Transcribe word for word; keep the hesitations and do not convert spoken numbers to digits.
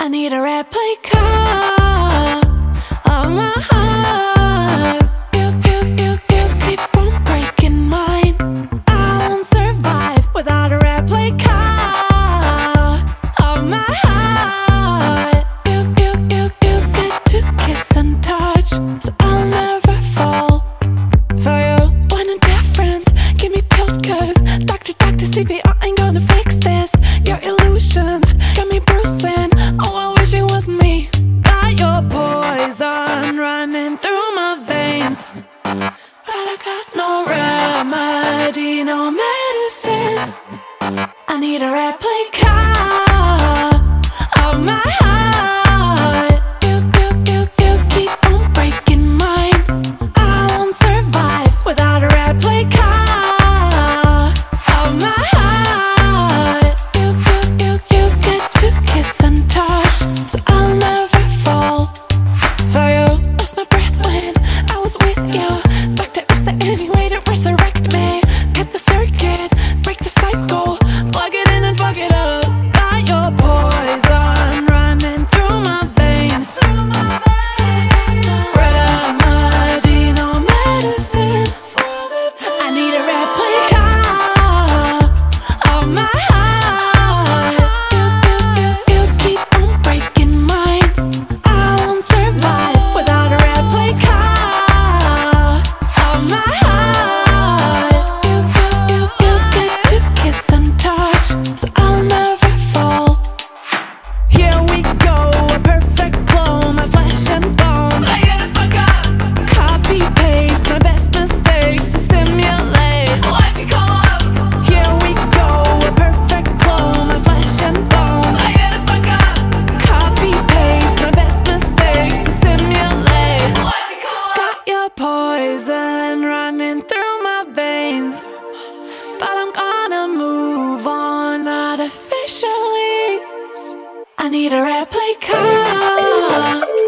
I need a replica of my heart. You, you, you, you keep on breaking mine. I won't survive without a replica of my heart. You, you, you, you get to kiss and touch, so I'll never fall for you. One indifference, give me pills, cause doctor, doctor, C P R ain't gonna fix this. Your illusions got me bruising. Oh, I wish it was me. Got your poison running through my veins, but I got no remedy, no medicine. I need a replica of my heart. You, you, you, you keep on breaking mine. I won't survive without a replica of my heart. You, you, you, you get to kiss and touch, so I'll never fall for you. Lost my breath when I was with you. Doctor, is there any way to resurrect me? Get the circuit, break the cycle, plug it in and fuck it up. Got your poison running through my veins. Remedy, no medicine. I need a replica of my heart. You, you, you, you keep on breaking mine. I won't survive without a replica of my heart. You, you, you, you get to kiss and touch, so I'll never fall. Here we go, a perfect clone, my flesh and bone. I gotta fuck up. Copy paste my best mistakes to simulate. Why'd you come up? Here we go, a perfect clone, my flesh and bone. I gotta fuck up. Copy paste my best mistakes to simulate. Why'd you come up? Got your poison running through my veins, but I'm gonna move on artificially. I need a replica